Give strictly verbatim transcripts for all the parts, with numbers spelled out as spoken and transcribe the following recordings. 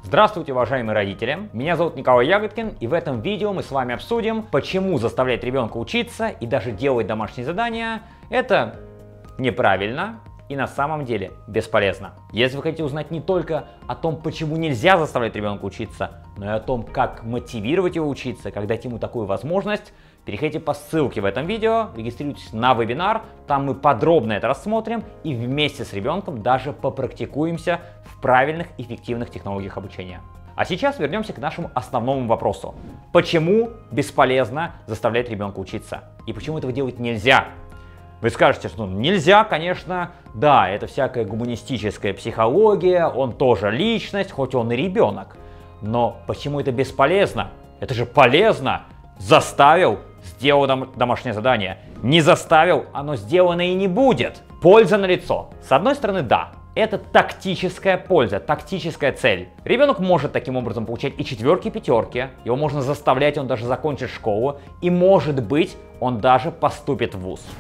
Здравствуйте, уважаемые родители! Меня зовут Николай Ягодкин, и в этом видео мы с вами обсудим, почему заставлять ребенка учиться и даже делать домашние задания – это неправильно и на самом деле бесполезно. Если вы хотите узнать не только о том, почему нельзя заставлять ребенка учиться, но и о том, как мотивировать его учиться, как дать ему такую возможность, переходите по ссылке в этом видео, регистрируйтесь на вебинар, там мы подробно это рассмотрим и вместе с ребенком даже попрактикуемся в правильных и эффективных технологиях обучения. А сейчас вернемся к нашему основному вопросу. Почему бесполезно заставлять ребенка учиться? И почему этого делать нельзя? Вы скажете, что ну, нельзя, конечно, да, это всякая гуманистическая психология, он тоже личность, хоть он и ребенок. Но почему это бесполезно? Это же полезно! Заставил, сделал дом домашнее задание. Не заставил, оно сделано и не будет. Польза налицо. С одной стороны, да, это тактическая польза, тактическая цель. Ребенок может таким образом получать и четверки, и пятерки. Его можно заставлять, он даже закончит школу. И может быть, он даже поступит в вуз.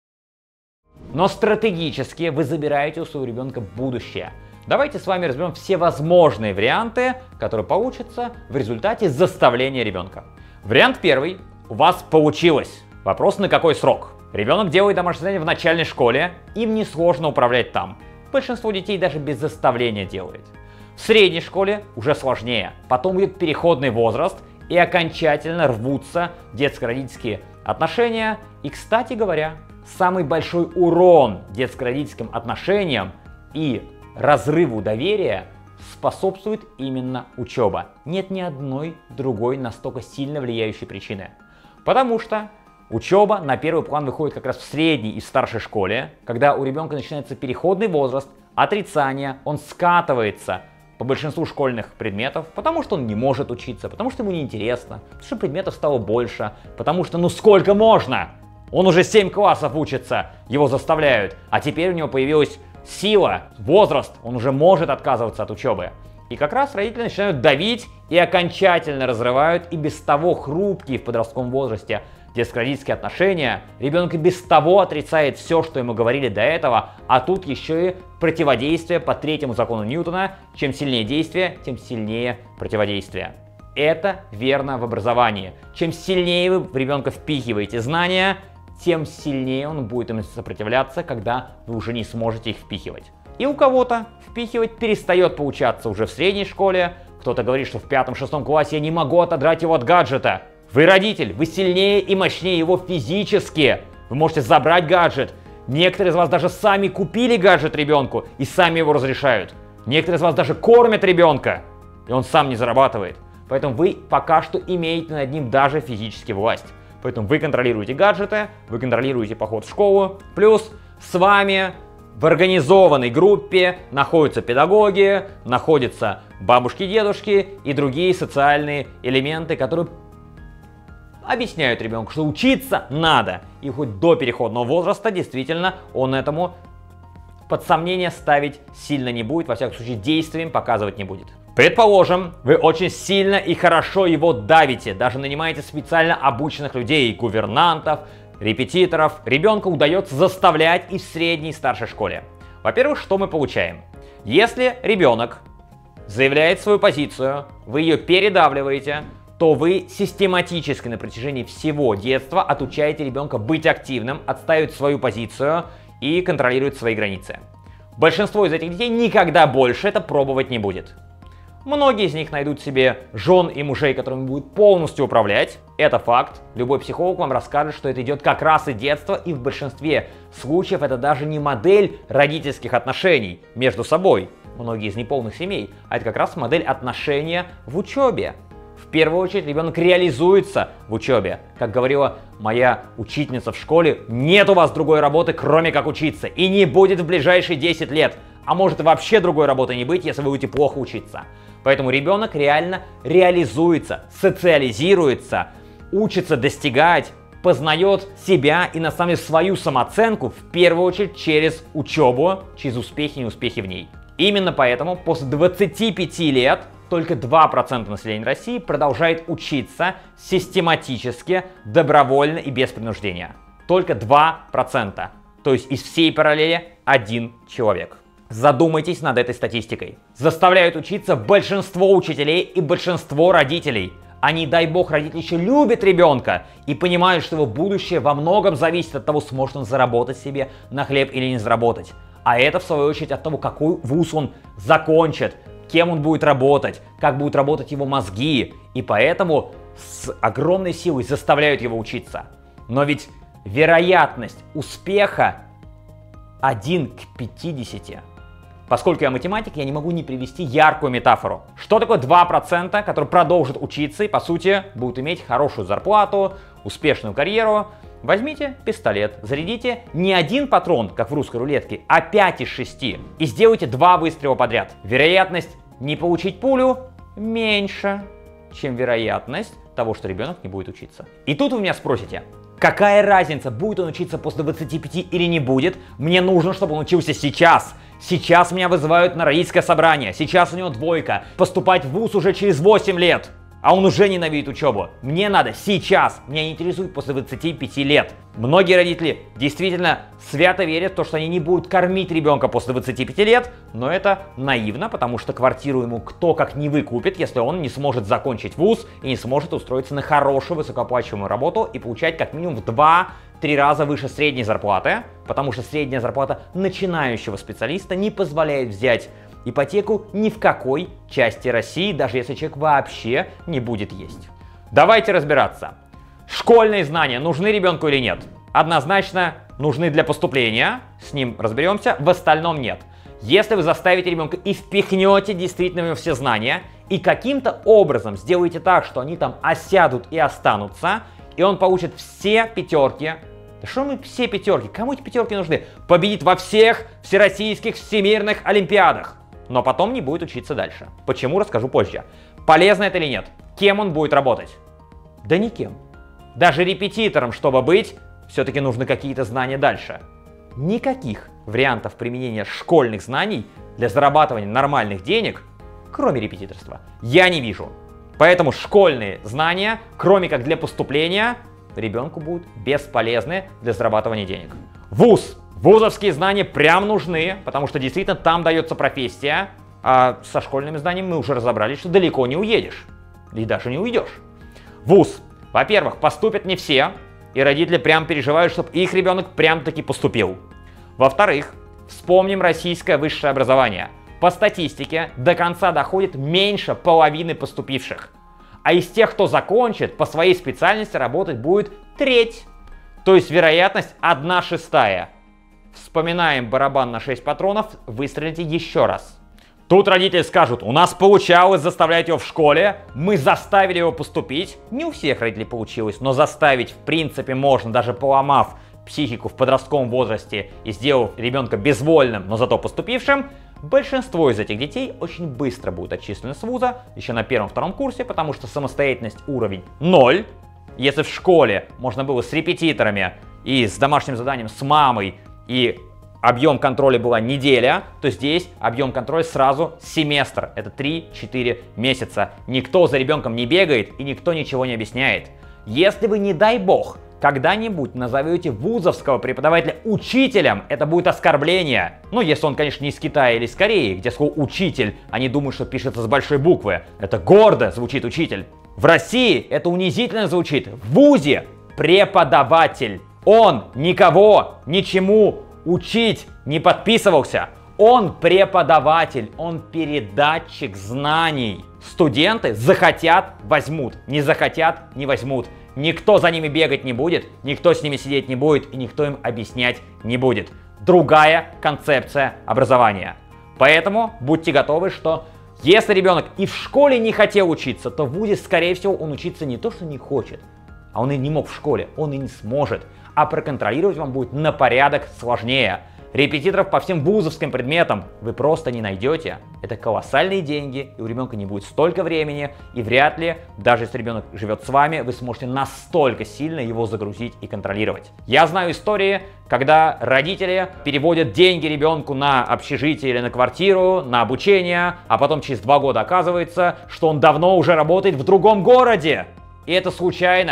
Но стратегически вы забираете у своего ребенка будущее. Давайте с вами разберем все возможные варианты, которые получатся в результате заставления ребенка. Вариант первый. У вас получилось. Вопрос, на какой срок? Ребенок делает домашнее задание в начальной школе, им несложно управлять там. Большинство детей даже без заставления делает. В средней школе уже сложнее. Потом идет переходный возраст и окончательно рвутся детско-родительские отношения. И, кстати говоря, самый большой урон детско-родительским отношениям и разрыву доверия способствует именно учеба. Нет ни одной другой настолько сильно влияющей причины. Потому что учеба на первый план выходит как раз в средней и старшей школе, когда у ребенка начинается переходный возраст, отрицание, он скатывается по большинству школьных предметов, потому что он не может учиться, потому что ему неинтересно, потому что предметов стало больше, потому что ну сколько можно? Он уже семь классов учится, его заставляют, а теперь у него появилась сила, возраст, он уже может отказываться от учебы. И как раз родители начинают давить и окончательно разрывают и без того хрупкие в подростковом возрасте детско-родительские отношения. Ребенок и без того отрицает все, что ему говорили до этого, а тут еще и противодействие по третьему закону Ньютона. Чем сильнее действие, тем сильнее противодействие. Это верно в образовании. Чем сильнее вы в ребенка впихиваете знания, тем сильнее он будет им сопротивляться, когда вы уже не сможете их впихивать. И у кого-то впихивать перестает получаться уже в средней школе, кто-то говорит, что в пятом-шестом классе я не могу отодрать его от гаджета. Вы родитель, вы сильнее и мощнее его физически. Вы можете забрать гаджет. Некоторые из вас даже сами купили гаджет ребенку и сами его разрешают. Некоторые из вас даже кормят ребенка, и он сам не зарабатывает. Поэтому вы пока что имеете над ним даже физически власть. Поэтому вы контролируете гаджеты, вы контролируете поход в школу. Плюс с вами в организованной группе находятся педагоги, находятся бабушки-дедушки и другие социальные элементы, которые объясняют ребенку, что учиться надо. И хоть до переходного возраста действительно он этому под сомнение ставить сильно не будет, во всяком случае действием показывать не будет. Предположим, вы очень сильно и хорошо его давите, даже нанимаете специально обученных людей, гувернантов, репетиторов. Ребенка удается заставлять и в средней и старшей школе. Во-первых, что мы получаем? Если ребенок заявляет свою позицию, вы ее передавливаете, то вы систематически на протяжении всего детства отучаете ребенка быть активным, отстаивать свою позицию и контролировать свои границы. Большинство из этих детей никогда больше это пробовать не будет. Многие из них найдут себе жен и мужей, которыми будут полностью управлять. Это факт. Любой психолог вам расскажет, что это идет как раз из детства, и в большинстве случаев это даже не модель родительских отношений между собой, многие из неполных семей, а это как раз модель отношения в учебе. В первую очередь ребенок реализуется в учебе. Как говорила моя учительница в школе, нет у вас другой работы, кроме как учиться, и не будет в ближайшие десять лет. А может вообще другой работы не быть, если вы будете плохо учиться. Поэтому ребенок реально реализуется, социализируется, учится достигать, познает себя и на самом деле свою самооценку в первую очередь через учебу, через успехи и неуспехи в ней. Именно поэтому после двадцати пяти лет только два процента населения России продолжает учиться систематически, добровольно и без принуждения. Только два процента. То есть из всей параллели один человек. Задумайтесь над этой статистикой. Заставляют учиться большинство учителей и большинство родителей. Они, дай бог, родители еще любят ребенка и понимают, что его будущее во многом зависит от того, сможет он заработать себе на хлеб или не заработать. А это, в свою очередь, от того, какой вуз он закончит, кем он будет работать, как будут работать его мозги. И поэтому с огромной силой заставляют его учиться. Но ведь вероятность успеха один к пятидесяти. Поскольку я математик, я не могу не привести яркую метафору. Что такое два процента, которые продолжат учиться и, по сути, будут иметь хорошую зарплату, успешную карьеру? Возьмите пистолет, зарядите не один патрон, как в русской рулетке, а пять из шести. И сделайте два выстрела подряд. Вероятность не получить пулю меньше, чем вероятность того, что ребенок не будет учиться. И тут вы меня спросите, какая разница, будет он учиться после двадцати пяти или не будет? Мне нужно, чтобы он учился сейчас. Сейчас меня вызывают на родительское собрание, сейчас у него двойка, поступать в вуз уже через восемь лет, а он уже ненавидит учебу. Мне надо сейчас, меня не интересует после двадцати пяти лет. Многие родители действительно свято верят в то, что они не будут кормить ребенка после двадцати пяти лет, но это наивно, потому что квартиру ему кто как не выкупит, если он не сможет закончить вуз и не сможет устроиться на хорошую высокооплачиваемую работу и получать как минимум в два-три раза выше средней зарплаты, потому что средняя зарплата начинающего специалиста не позволяет взять ипотеку ни в какой части России, даже если человек вообще не будет есть. Давайте разбираться. Школьные знания нужны ребенку или нет? Однозначно нужны для поступления, с ним разберемся, в остальном нет. Если вы заставите ребенка и впихнете действительно в него все знания, и каким-то образом сделаете так, что они там осядут и останутся, и он получит все пятерки. Да что мы все пятерки? Кому эти пятерки нужны? Победит во всех всероссийских всемирных олимпиадах. Но потом не будет учиться дальше. Почему, расскажу позже. Полезно это или нет? Кем он будет работать? Да никем. Даже репетитором, чтобы быть, все-таки нужны какие-то знания дальше. Никаких вариантов применения школьных знаний для зарабатывания нормальных денег, кроме репетиторства, я не вижу. Поэтому школьные знания, кроме как для поступления, ребенку будут бесполезны для зарабатывания денег. Вуз. Вузовские знания прям нужны, потому что действительно там дается профессия, а со школьными знаниями мы уже разобрались, что далеко не уедешь. И даже не уйдешь. Вуз. Во-первых, поступят не все, и родители прям переживают, чтобы их ребенок прям таки поступил. Во-вторых, вспомним российское высшее образование. По статистике до конца доходит меньше половины поступивших. А из тех, кто закончит, по своей специальности работать будет треть. То есть вероятность одна шестая. Вспоминаем барабан на шесть патронов, выстрелите еще раз. Тут родители скажут, у нас получалось заставлять его в школе, мы заставили его поступить. Не у всех родителей получилось, но заставить в принципе можно, даже поломав психику в подростковом возрасте и сделав ребенка безвольным, но зато поступившим. Большинство из этих детей очень быстро будут отчислены с вуза, еще на первом-втором курсе, потому что самостоятельность уровень ноль. Если в школе можно было с репетиторами и с домашним заданием с мамой, и объем контроля была неделя, то здесь объем контроля сразу семестр. Это три-четыре месяца. Никто за ребенком не бегает и никто ничего не объясняет. Если вы, не дай бог, когда-нибудь назовете вузовского преподавателя учителем, это будет оскорбление. Ну, если он, конечно, не из Китая или из Кореи, где слово «учитель», они думают, что пишется с большой буквы. Это гордо звучит «учитель». В России это унизительно звучит. В вузе преподаватель. Он никого ничему учить не подписывался. Он преподаватель, он передатчик знаний. Студенты захотят – возьмут, не захотят – не возьмут. Никто за ними бегать не будет, никто с ними сидеть не будет и никто им объяснять не будет. Другая концепция образования. Поэтому будьте готовы, что если ребенок и в школе не хотел учиться, то в вузе, скорее всего, он учиться не то, что не хочет, а он и не мог в школе, он и не сможет. А проконтролировать вам будет на порядок сложнее. Репетиторов по всем вузовским предметам вы просто не найдете. Это колоссальные деньги, и у ребенка не будет столько времени, и вряд ли, даже если ребенок живет с вами, вы сможете настолько сильно его загрузить и контролировать. Я знаю истории, когда родители переводят деньги ребенку на общежитие или на квартиру, на обучение, а потом через два года оказывается, что он давно уже работает в другом городе. И это случайно.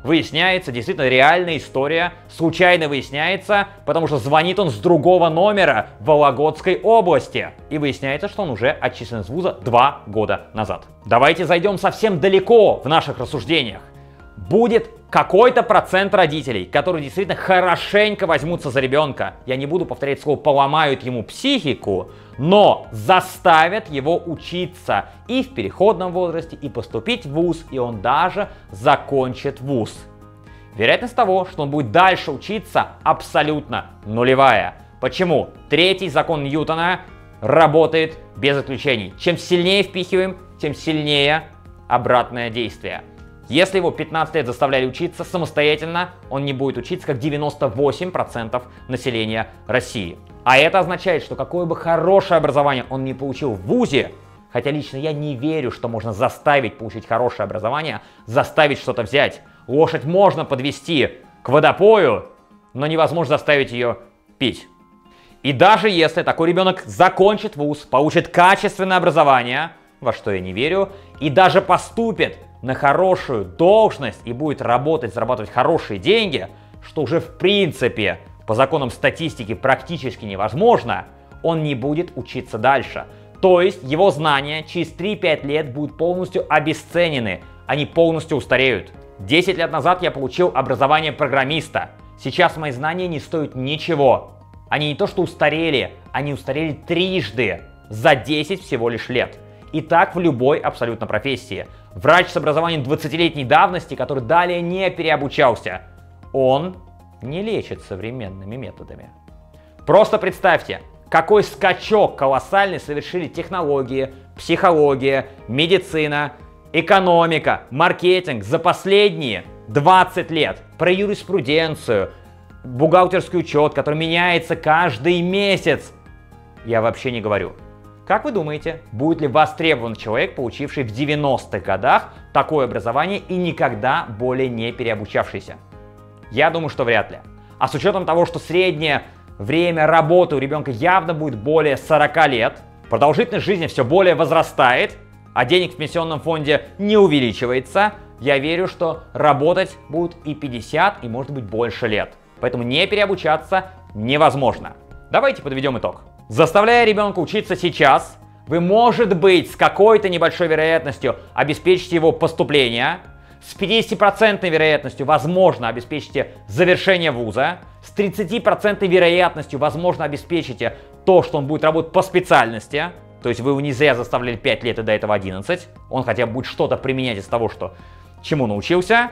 выясняется действительно реальная история, случайно выясняется, потому что звонит он с другого номера в Вологодской области. И выясняется, что он уже отчислен из вуза два года назад. Давайте зайдем совсем далеко в наших рассуждениях. Будет какой-то процент родителей, которые действительно хорошенько возьмутся за ребенка. Я не буду повторять слово «поломают ему психику», но заставят его учиться и в переходном возрасте, и поступить в вуз, и он даже закончит вуз. Вероятность того, что он будет дальше учиться, абсолютно нулевая. Почему? Третий закон Ньютона работает без исключений. Чем сильнее впихиваем, тем сильнее обратное действие. Если его пятнадцать лет заставляли учиться самостоятельно, он не будет учиться, как девяносто восемь процентов населения России. А это означает, что какое бы хорошее образование он не получил в вузе, хотя лично я не верю, что можно заставить получить хорошее образование, заставить что-то взять. Лошадь можно подвести к водопою, но невозможно заставить ее пить. И даже если такой ребенок закончит вуз, получит качественное образование, во что я не верю, и даже поступит на хорошую должность и будет работать, зарабатывать хорошие деньги, что уже в принципе по законам статистики практически невозможно, он не будет учиться дальше. То есть его знания через три-пять лет будут полностью обесценены, они полностью устареют. десять лет назад я получил образование программиста. Сейчас мои знания не стоят ничего. Они не то что устарели, они устарели трижды за десять всего лишь лет. И так в любой абсолютно профессии. Врач с образованием двадцатилетней давности, который далее не переобучался, он не лечит современными методами. Просто представьте, какой скачок колоссальный совершили технологии, психология, медицина, экономика, маркетинг за последние двадцать лет. Про юриспруденцию, бухгалтерский учет, который меняется каждый месяц, я вообще не говорю. Как вы думаете, будет ли востребован человек, получивший в девяностых годах такое образование и никогда более не переобучавшийся? Я думаю, что вряд ли. А с учетом того, что среднее время работы у ребенка явно будет более сорока лет, продолжительность жизни все более возрастает, а денег в пенсионном фонде не увеличивается, я верю, что работать будут и пятьдесят, и может быть больше лет. Поэтому не переобучаться невозможно. Давайте подведем итог. Заставляя ребенка учиться сейчас, вы, может быть, с какой-то небольшой вероятностью обеспечите его поступление, с пятидесятипроцентной вероятностью, возможно, обеспечите завершение вуза, с тридцатипроцентной вероятностью, возможно, обеспечите то, что он будет работать по специальности, то есть вы его не зря заставляли пять лет и до этого одиннадцать, он хотя бы будет что-то применять из того, что, чему научился,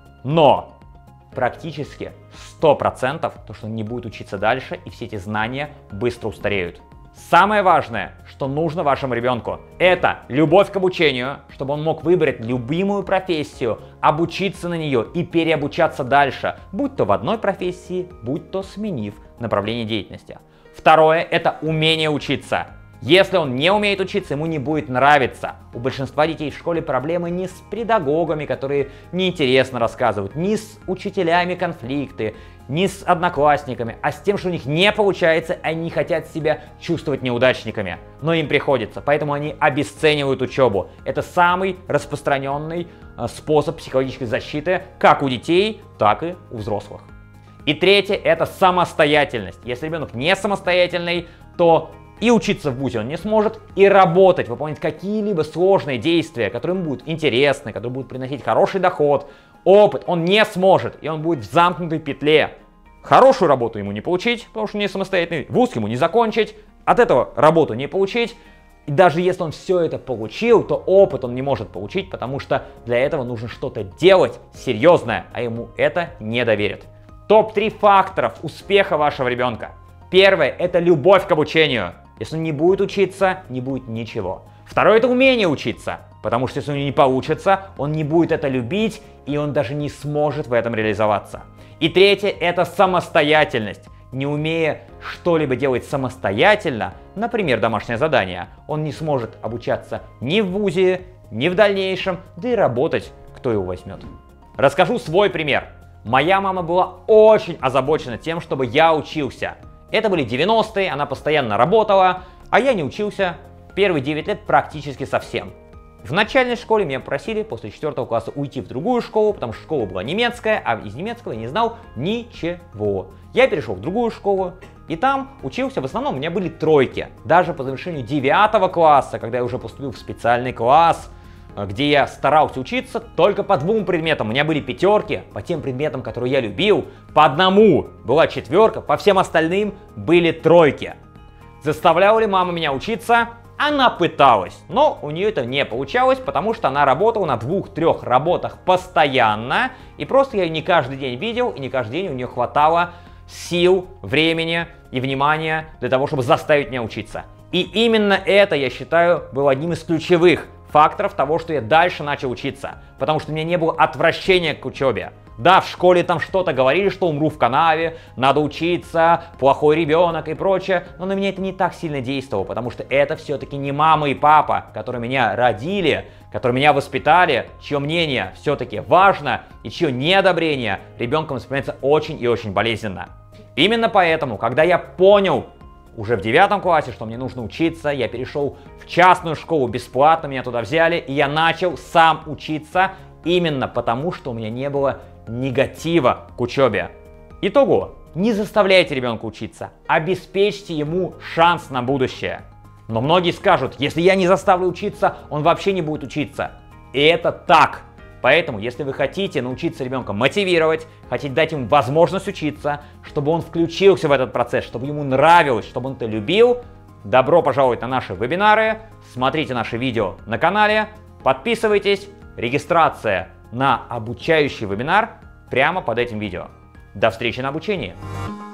но практически сто процентов то, что он не будет учиться дальше, и все эти знания быстро устареют. Самое важное, что нужно вашему ребенку, это любовь к обучению, чтобы он мог выбрать любимую профессию, обучиться на нее и переобучаться дальше, будь то в одной профессии, будь то сменив направление деятельности. Второе, это умение учиться. Если он не умеет учиться, ему не будет нравиться. У большинства детей в школе проблемы не с педагогами, которые неинтересно рассказывают, не с учителями конфликты, не с одноклассниками, а с тем, что у них не получается, они хотят себя чувствовать неудачниками. Но им приходится, поэтому они обесценивают учебу. Это самый распространенный способ психологической защиты как у детей, так и у взрослых. И третье, это самостоятельность. Если ребенок не самостоятельный, то и учиться в вузе он не сможет, и работать, выполнять какие-либо сложные действия, которые ему будут интересны, которые будут приносить хороший доход, опыт, он не сможет, и он будет в замкнутой петле. Хорошую работу ему не получить, потому что не самостоятельный, вуз ему не закончить, от этого работу не получить. И даже если он все это получил, то опыт он не может получить, потому что для этого нужно что-то делать серьезное, а ему это не доверят. топ три факторов успеха вашего ребенка. Первое – это любовь к обучению. Если он не будет учиться, не будет ничего. Второе – это умение учиться, потому что если у него не получится, он не будет это любить, и он даже не сможет в этом реализоваться. И третье – это самостоятельность. Не умея что-либо делать самостоятельно, например, домашнее задание, он не сможет обучаться ни в вузе, ни в дальнейшем, да и работать кто его возьмет. Расскажу свой пример. Моя мама была очень озабочена тем, чтобы я учился. Это были девяностые, она постоянно работала, а я не учился первые девять лет практически совсем. В начальной школе меня просили после четвёртого класса уйти в другую школу, потому что школа была немецкая, а из немецкого я не знал ничего. Я перешел в другую школу, и там учился, в основном у меня были тройки. Даже по завершению девятого класса, когда я уже поступил в специальный класс, где я старался учиться только по двум предметам. У меня были пятерки по тем предметам, которые я любил, по одному была четверка, по всем остальным были тройки. Заставляла ли мама меня учиться? Она пыталась, но у нее это не получалось, потому что она работала на двух-трех работах постоянно, и просто я ее не каждый день видел, и не каждый день у нее хватало сил, времени и внимания для того, чтобы заставить меня учиться. И именно это, я считаю, было одним из ключевых факторов того, что я дальше начал учиться, потому что у меня не было отвращения к учебе. Да, в школе там что-то говорили, что умру в канаве, надо учиться, плохой ребенок и прочее, но на меня это не так сильно действовало, потому что это все-таки не мама и папа, которые меня родили, которые меня воспитали, чье мнение все-таки важно и чье неодобрение ребенком воспринимается очень и очень болезненно. Именно поэтому, когда я понял уже в девятом классе, что мне нужно учиться, я перешел в частную школу бесплатно, меня туда взяли, и я начал сам учиться именно потому, что у меня не было негатива к учебе. Итого, не заставляйте ребенка учиться, обеспечьте ему шанс на будущее. Но многие скажут, если я не заставлю учиться, он вообще не будет учиться. И это так. Поэтому, если вы хотите научиться ребенка мотивировать, хотите дать ему возможность учиться, чтобы он включился в этот процесс, чтобы ему нравилось, чтобы он это любил, добро пожаловать на наши вебинары, смотрите наши видео на канале, подписывайтесь, регистрация на обучающий вебинар прямо под этим видео. До встречи на обучении!